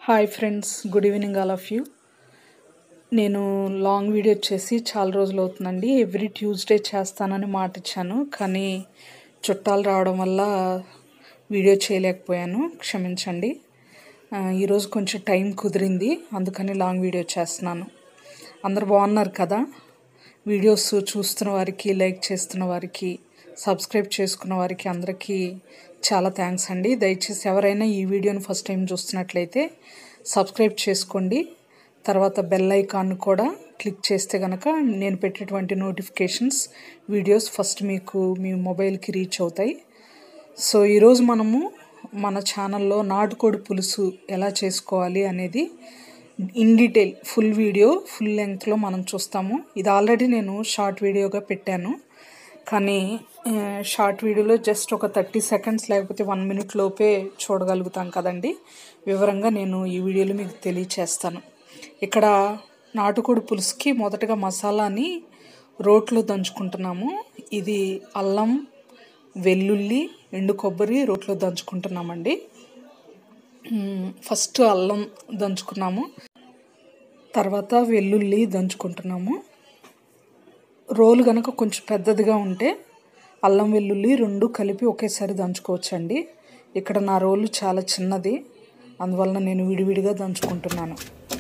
Hi friends, good evening all of you. నేను long video వచ్చేసి చాలా రోజులు అవుతుందండి. ఎవ్రీ ట్యూస్డే చేస్తానని మాట ఇచ్చాను, కానీ చుట్టాలు రావడం వల్ల వీడియో చేయలేకపోయాను, క్షమించండి. ఈరోజు కొంచెం టైం కుదిరింది, అందుకని లాంగ్ వీడియో చేస్తున్నాను. అందరు బాగున్నారు కదా? వీడియోస్ చూస్తున్న వారికి, లైక్ చేస్తున్న వారికి, సబ్స్క్రైబ్ చేసుకున్న వారికి అందరికీ చాలా థ్యాంక్స్ అండి. దయచేసి ఎవరైనా ఈ వీడియోని ఫస్ట్ టైం చూస్తున్నట్లయితే సబ్స్క్రైబ్ చేసుకోండి. తర్వాత బెల్ ఐకాన్ కూడా క్లిక్ చేస్తే కనుక నేను పెట్టేటువంటి నోటిఫికేషన్స్ వీడియోస్ ఫస్ట్ మీకు మీ మొబైల్కి రీచ్ అవుతాయి. సో ఈరోజు మనము మన ఛానల్లో నాటుకోడి పులుసు ఎలా చేసుకోవాలి అనేది in detail full video full లెంగ్త్లో మనం చూస్తాము. ఇది ఆల్రెడీ నేను షార్ట్ వీడియోగా పెట్టాను, కానీ షార్ట్ వీడియోలో జస్ట్ ఒక 30 సెకండ్స్ లేకపోతే 1 మినిట్ లోపే చూడగలుగుతాం కదండి. వివరంగా నేను ఈ వీడియోలో మీకు తెలియచేస్తాను. ఇక్కడ నాటుకోడి పులుసుకి మొదటగా మసాలాని రోట్లో దంచుకుంటున్నాము. ఇది అల్లం, వెల్లుల్లి, ఎండు కొబ్బరి రోట్లో దంచుకుంటున్నామండి. ఫస్ట్ అల్లం దంచుకున్నాము, తర్వాత వెల్లుల్లి దంచుకుంటున్నాము. రోలు కనుక కొంచెం పెద్దదిగా ఉంటే అల్లం వెల్లుల్లి రెండు కలిపి ఒకేసారి దంచుకోవచ్చండి. ఇక్కడ నా రోలు చాలా చిన్నది, అందువలన నేను విడివిడిగా దంచుకుంటున్నాను.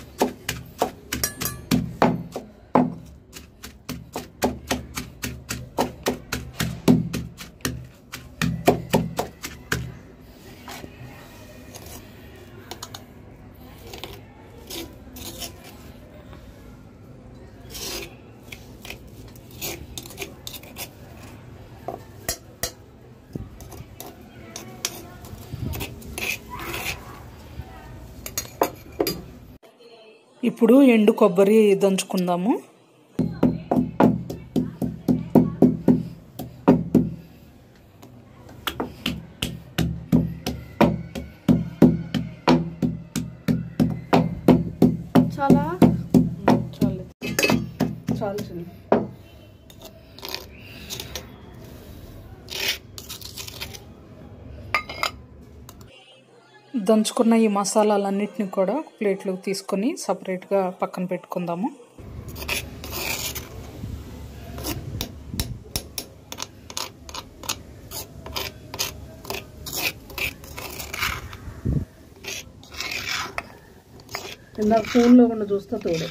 ఇప్పుడు ఎండు కొబ్బరి దంచుకుందాము. చాలా దంచుకున్న ఈ మసాలాలన్నిటిని కూడా ప్లేట్లోకి తీసుకొని సపరేట్గా పక్కన పెట్టుకుందాము. ఇందాక ఫోన్లో కూడా చూస్తా తోడే.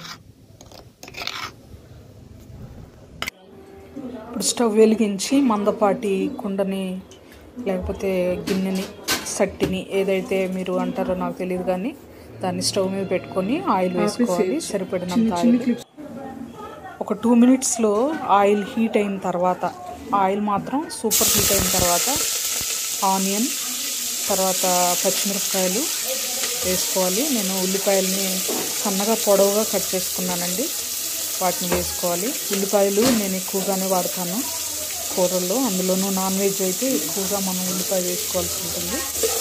ఇప్పుడు స్టవ్ వెలిగించి మందపాటి కుండని లేకపోతే గిన్నెని, సట్టిని, ఏదైతే మీరు అంటారో నాకు తెలియదు, కానీ దాన్ని స్టవ్ మీద పెట్టుకొని ఆయిల్ వేసుకోవాలి. సరిపడినంత ఆయిల్. ఒక 2 మినిట్స్లో ఆయిల్ హీట్ అయిన తర్వాత, ఆయిల్ మాత్రం సూపర్ హీట్ అయిన తర్వాత ఆనియన్, తర్వాత పచ్చిమిరపకాయలు వేసుకోవాలి. నేను ఉల్లిపాయలని సన్నగా పొడవుగా కట్ చేసుకున్నానండి, వాటిని వేసుకోవాలి. ఉల్లిపాయలు నేను ఎక్కువగానే వాడతాను కూరల్లో, అందులోనూ నాన్ వెజ్ అయితే ఎక్కువగా మనం ఉల్లిపాయ వేసుకోవాల్సి ఉంటుంది.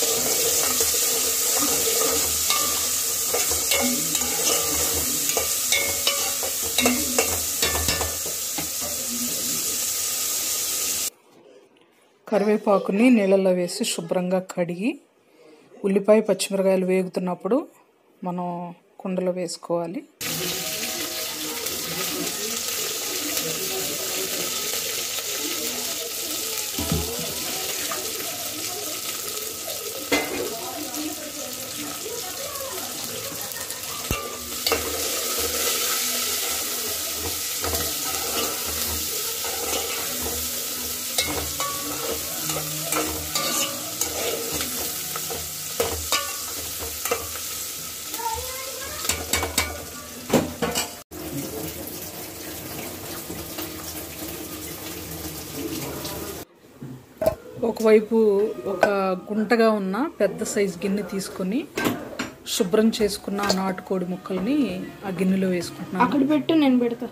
కరివేపాకుని నీళ్ళల్లో వేసి శుభ్రంగా కడిగి ఉల్లిపాయ పచ్చిమిరకాయలు వేగుతున్నప్పుడు మనం కుండలో వేసుకోవాలి. ఒకవైపు ఒక గుంటగా ఉన్న పెద్ద సైజు గిన్నె తీసుకొని శుభ్రం చేసుకున్న నాటుకోడి ముక్కల్ని ఆ గిన్నెలో వేసుకుంటున్నాను. అక్కడ పెట్టు, నేను పెడతా.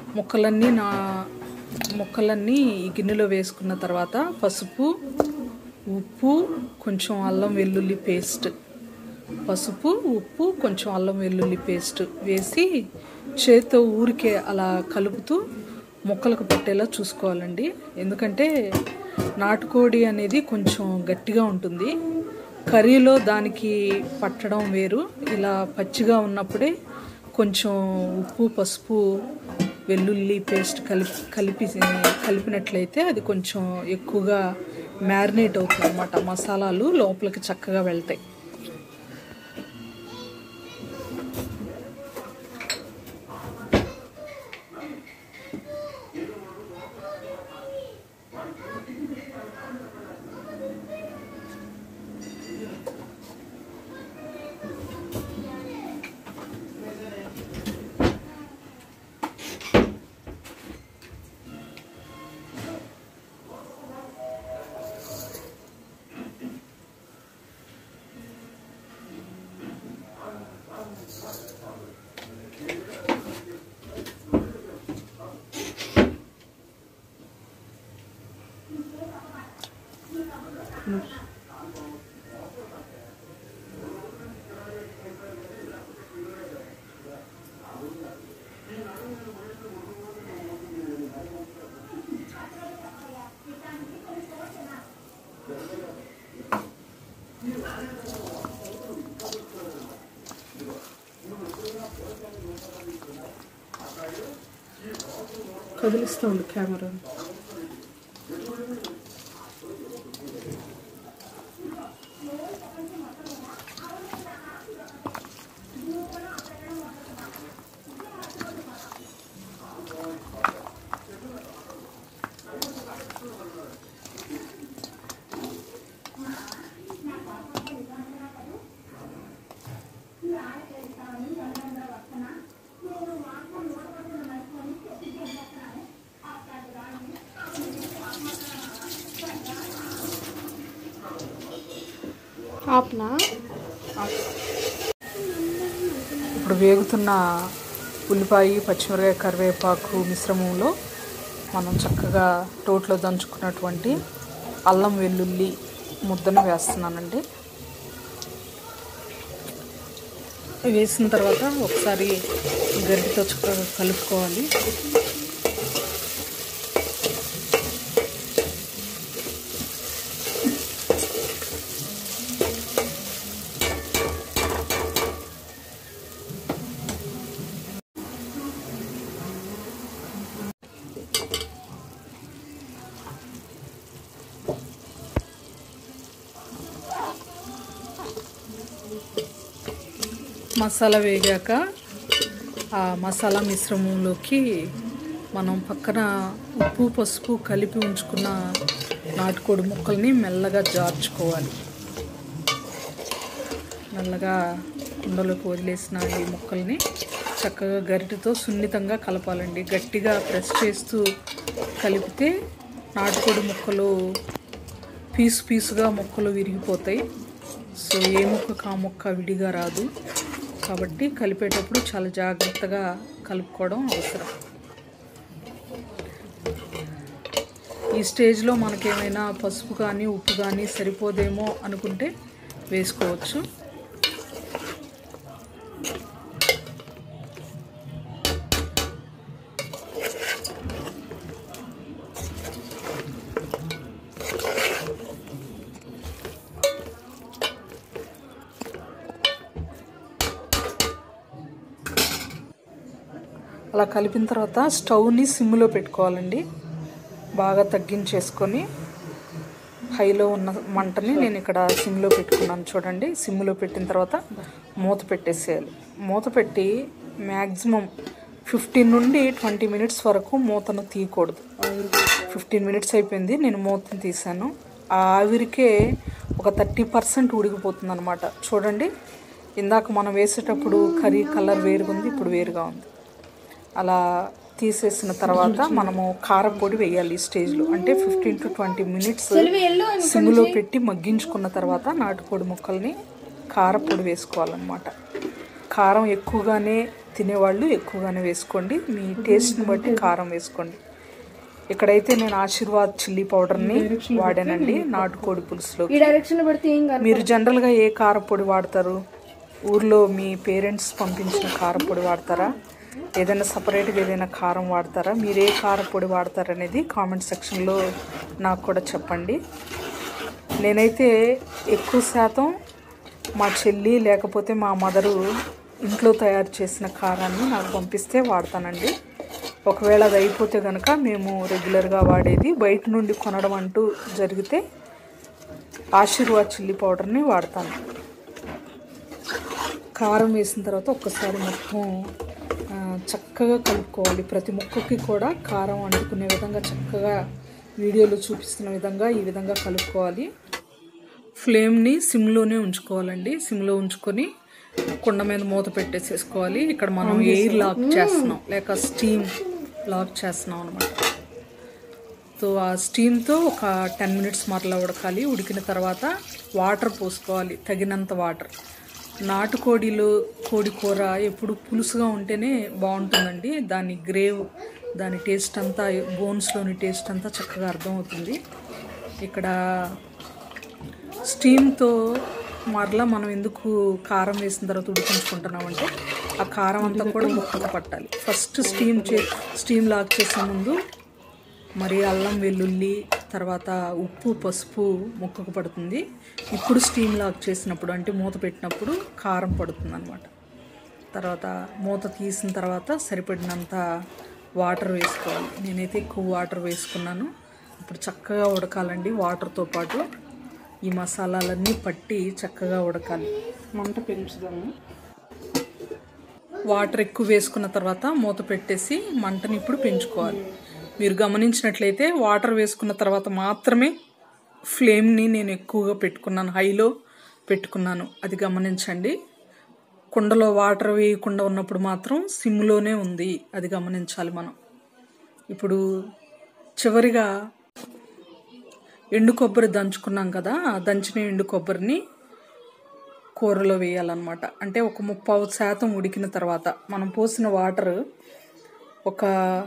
ముక్కలన్నీ ఈ గిన్నెలో వేసుకున్న తర్వాత పసుపు, ఉప్పు, కొంచెం అల్లం వెల్లుల్లి పేస్ట్, పసుపు, ఉప్పు, కొంచెం అల్లం వెల్లుల్లి పేస్ట్ వేసి చేత్తో ఊరికే అలా కలుపుతూ ముక్కలకు పట్టేలా చూసుకోవాలండి. ఎందుకంటే నాటుకోడి అనేది కొంచెం గట్టిగా ఉంటుంది, కర్రీలో దానికి పట్టడం వేరు. ఇలా పచ్చిగా ఉన్నప్పుడే కొంచెం ఉప్పు, పసుపు, వెల్లుల్లి పేస్ట్ కలిపినట్లయితే అది కొంచెం ఎక్కువగా మ్యారినేట్ అవుతుంది అన్నమాట. మసాలాలు లోపలికి చక్కగా వెళ్తాయి. కదిలిస్తూ ఉండు కెమెరా. ఇప్పుడు వేగుతున్న ఉల్లిపాయ, పచ్చిమిరపకాయ, కరివేపాకు మిశ్రమంలో మనం చక్కగా రోట్లో దంచుకున్నటువంటి అల్లం వెల్లుల్లి ముద్దను వేస్తున్నానండి. వేసిన తర్వాత ఒకసారి గరిటెతో చక్కగా కలుపుకోవాలి. మసాలా వేగాక ఆ మసాలా మిశ్రమంలోకి మనం పక్కన ఉప్పు, పసుపు కలిపి ఉంచుకున్న నాటుకోడి ముక్కల్ని మెల్లగా జార్చుకోవాలి. మెల్లగా కుండలోకి వదిలేసిన ఈ ముక్కల్ని చక్కగా గరిటెతో సున్నితంగా కలపాలండి. గట్టిగా ప్రెస్ చేస్తూ కలిపితే నాటుకోడి ముక్కలు పీసుగా ముక్కలు విరిగిపోతాయి. సో ఏ ముక్కకు ఆ ముక్క విడిగా రాదు. కాబట్టి కలిపేటప్పుడు చాలా జాగ్రత్తగా కలుపుకోవడం అవసరం. ఈ స్టేజ్లో మనకేమైనా పసుపు కానీ ఉప్పు కానీ సరిపోదేమో అనుకుంటే వేసుకోవచ్చు. అలా కలిపిన తర్వాత స్టవ్ని సిమ్లో పెట్టుకోవాలండి. బాగా తగ్గించేసుకొని హైలో ఉన్న మంటని నేను ఇక్కడ సిమ్లో పెట్టుకున్నాను చూడండి. సిమ్లో పెట్టిన తర్వాత మూత పెట్టేసేయాలి. మూత పెట్టి మ్యాక్సిమం 15 నుండి 20 మినిట్స్ వరకు మూతను తీయకూడదు. 15 మినిట్స్ అయిపోయింది, నేను మూతను తీసాను. ఆ ఆవిరికే ఒక 30% ఉడికిపోతుంది అన్నమాట. చూడండి, ఇందాక మనం వేసేటప్పుడు కర్రీ కలర్ వేరుగా ఉంది, ఇప్పుడు వేరుగా ఉంది. అలా తీసేసిన తర్వాత మనము కారపొడి వేయాలి ఈ స్టేజ్లో. అంటే 15 to 20 మినిట్స్ సిమ్లో పెట్టి మగ్గించుకున్న తర్వాత నాటుకోడి ముక్కల్ని కారపొడి వేసుకోవాలన్నమాట. కారం ఎక్కువగానే తినేవాళ్ళు ఎక్కువగానే వేసుకోండి, మీ టేస్ట్ని బట్టి కారం వేసుకోండి. ఇక్కడైతే నేను ఆశీర్వాద్ చిల్లీ పౌడర్ని వాడానండి నాటుకోడి పులుసులో. మీరు జనరల్గా ఏ కారపొడి వాడతారు? ఊర్లో మీ పేరెంట్స్ పంపించిన కారపొడి వాడతారా? ఏదైనా సపరేట్గా ఏదైనా కారం వాడతారా? మీరు ఏ కారపొడి వాడతారనేది కామెంట్ సెక్షన్లో నాకు కూడా చెప్పండి. నేనైతే ఎక్కువ శాతం మా చెల్లి లేకపోతే మా మదరు ఇంట్లో తయారు చేసిన కారాన్ని నాకు పంపిస్తే వాడతానండి. ఒకవేళ అది అయిపోతే కనుక మేము రెగ్యులర్గా వాడేది బయట నుండి కొనడం అంటూ జరిగితే ఆశీర్వాద్ చిల్లీ పౌడర్ని వాడతాను. కారం వేసిన తర్వాత ఒక్కసారి మొత్తం చక్కగా కలుపుకోవాలి. ప్రతి ముక్కకి కూడా కారం అంటుకునే విధంగా చక్కగా వీడియోలో చూపిస్తున్న విధంగా ఈ విధంగా కలుపుకోవాలి. ఫ్లేమ్ని సిమ్లోనే ఉంచుకోవాలండి. సిమ్లో ఉంచుకొని కుండ మీద మూత పెట్టేసేసుకోవాలి. ఇక్కడ మనం ఎయిర్ లాక్ చేస్తున్నాం లేక స్టీమ్ లాక్ చేస్తున్నాం అనమాట. సో ఆ స్టీమ్తో ఒక 10 మినిట్స్ మరలా ఉడకాలి. ఉడికిన తర్వాత వాటర్ పోసుకోవాలి, తగినంత వాటర్. నాటుకోడిలో కోడి కూర ఎప్పుడు పులుసుగా ఉంటేనే బాగుంటుందండి. దాని గ్రేవ్, దాని టేస్ట్ అంతా, బోన్స్లోని టేస్ట్ అంతా చక్కగా అర్థమవుతుంది. ఇక్కడ స్టీమ్తో మరలా మనం ఎందుకు కారం వేసిన తర్వాత ఉడికించుకుంటున్నామంటే ఆ కారం అంతా కూడా ముక్కకు పట్టాలి. ఫస్ట్ స్టీమ్ లాక్ చేసే ముందు మరి అల్లం వెల్లుల్లి తర్వాత ఉప్పు పసుపు ముక్కకు పడుతుంది. ఇప్పుడు స్టీమ్ లాక్ చేసినప్పుడు అంటే మూత పెట్టినప్పుడు కారం పడుతుంది అన్నమాట. తర్వాత మూత తీసిన తర్వాత సరిపడినంత వాటర్ వేసుకోవాలి. నేనైతే ఎక్కువ వాటర్ వేసుకున్నాను. ఇప్పుడు చక్కగా ఉడకాలండి. వాటర్తో పాటు ఈ మసాలాలన్నీ పట్టి చక్కగా ఉడకాలి. మంట పెంచుదాము. వాటర్ ఎక్కువ వేసుకున్న తర్వాత మూత పెట్టేసి మంటని ఇప్పుడు పెంచుకోవాలి. మీరు గమనించినట్లయితే వాటర్ వేసుకున్న తర్వాత మాత్రమే ఫ్లేమ్ని నేను ఎక్కువగా పెట్టుకున్నాను, హైలో పెట్టుకున్నాను. అది గమనించండి. కుండలో వాటర్ వేయకుండా ఉన్నప్పుడు మాత్రం సిమ్లోనే ఉంది, అది గమనించాలి మనం. ఇప్పుడు చివరిగా ఎండు కొబ్బరి దంచుకున్నాం కదా, ఆ దంచిన ఎండు కొబ్బరిని కూరలో వేయాలన్నమాట. అంటే ఒక 30% ఉడికిన తర్వాత మనం పోసిన వాటర్ ఒక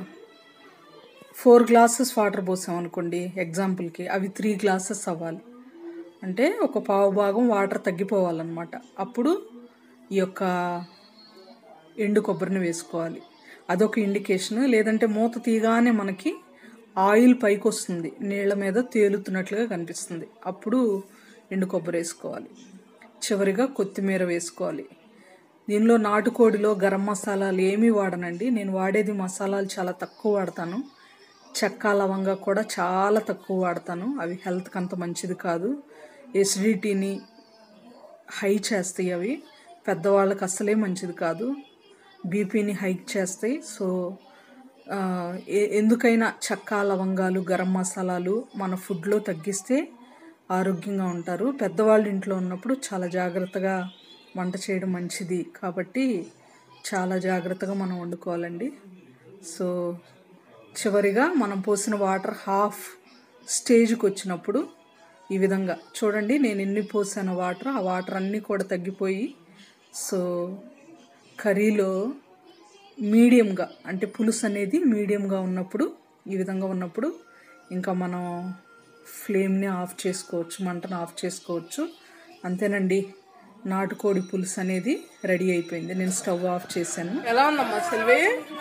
4 గ్లాసెస్ వాటర్ పోసామనుకోండి ఎగ్జాంపుల్కి, అవి 3 గ్లాసెస్ అవ్వాలి. అంటే ఒక పావు భాగం వాటర్ తగ్గిపోవాలన్నమాట. అప్పుడు ఈ యొక్క ఎండు కొబ్బరిని వేసుకోవాలి. అదొక ఇండికేషన్. లేదంటే మూత తీయగానే మనకి ఆయిల్ పైకి వస్తుంది, నీళ్ళ మీద తేలుతున్నట్లుగా కనిపిస్తుంది. అప్పుడు ఎండు కొబ్బరి వేసుకోవాలి. చివరిగా కొత్తిమీర వేసుకోవాలి. దీనిలో నాటుకోడిలో గరం మసాలాలు ఏమీ వాడనండి. నేను వాడేది మసాలాలు చాలా తక్కువ వాడతాను. చెక్క లవంగా కూడా చాలా తక్కువ వాడతాను. అవి హెల్త్కి అంత మంచిది కాదు. ఎసిడిటీని హై చేస్తాయి. అవి పెద్దవాళ్ళకి అస్సలే మంచిది కాదు. బీపీని హైక్ చేస్తాయి. సో ఎందుకైనా చెక్క లవంగాలు గరం మసాలాలు మన ఫుడ్లో తగ్గిస్తే ఆరోగ్యంగా ఉంటారు. పెద్దవాళ్ళు ఇంట్లో ఉన్నప్పుడు చాలా జాగ్రత్తగా వంట చేయడం మంచిది కాబట్టి చాలా జాగ్రత్తగా మనం వండుకోవాలండి. సో చివరిగా మనం పోసిన వాటర్ హాఫ్ స్టేజ్కి వచ్చినప్పుడు ఈ విధంగా చూడండి, నేను ఎన్ని పోసాను వాటర్, ఆ వాటర్ అన్నీ కూడా తగ్గిపోయి సో కర్రీలో మీడియంగా, అంటే పులుసు అనేది మీడియంగా ఉన్నప్పుడు, ఈ విధంగా ఉన్నప్పుడు ఇంకా మనం ఫ్లేమ్ని ఆఫ్ చేసుకోవచ్చు, మంటను ఆఫ్ చేసుకోవచ్చు. అంతేనండి, నాటుకోడి పులుసు అనేది రెడీ అయిపోయింది. నేను స్టవ్ ఆఫ్ చేశాను. ఎలా ఉందమ్మా సెల్వి?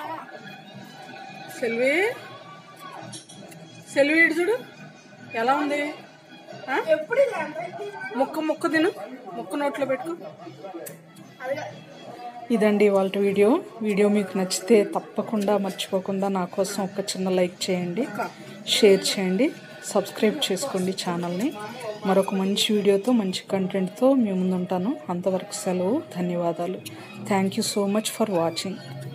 సెల్వి సెల్వి ఇటు చూడు, ఎలా ఉంది? ముక్క తిను, ముక్క నోట్లో పెట్టుకో. ఇదండి ఇవాళ వీడియో మీకు నచ్చితే తప్పకుండా మర్చిపోకుండా నా కోసం ఒక చిన్న లైక్ చేయండి, షేర్ చేయండి, సబ్స్క్రైబ్ చేసుకోండి ఛానల్ని. మరొక మంచి వీడియోతో మంచి కంటెంట్తో మీ ముందుంటాను. అంతవరకు సెలవు. ధన్యవాదాలు. Thank you so much for watching.